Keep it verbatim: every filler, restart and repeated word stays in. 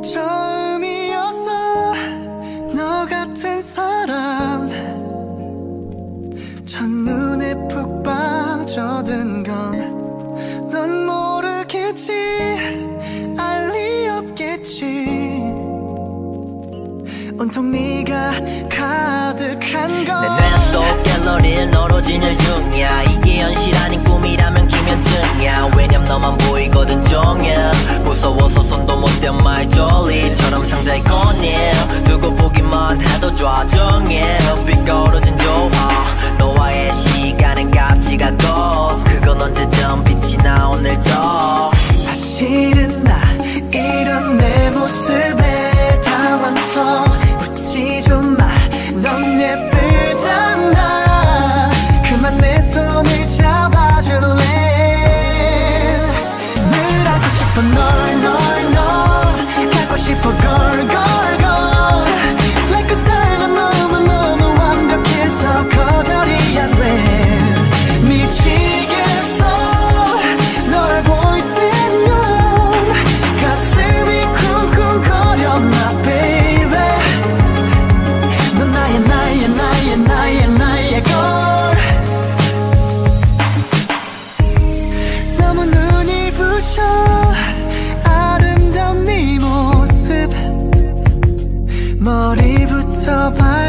처음이었어 너 같은 사람 첫눈에 푹 빠져든 건 넌 모르겠지 알 리 없겠지 온통 네가 가득한 건 내 뇌속 갤러리를 너로 진열 중이야 이게 현실 아닌 꿈이라면 김현증이야 왜냐면 너만 보이거든 종일 무서워서 손도 못 대 my jolly처럼 상자에 꺼내 두고 보기만 해도 좋아 정해 빛과 어우러진 조화 너와의 시간은 같이 가고 그건 언제든 빛이 나 오늘도 사실은 나 이런 내 모습에 당황서 웃지 좀 마 넌 예쁘잖아 그만 내 손을 잡아줄래 늘 알고 싶어 널 널 널 갖고 싶어 걸 걸 걸 Like a star 넌 너무너무 완벽해서 거절이 안돼 미치겠어 널 볼 때면 가슴이 쿵쿵거려 my baby 넌 나의 나의 나의 나의 나의 걸 너무 눈이 부셔 아름다운 네 모습 머리부터 발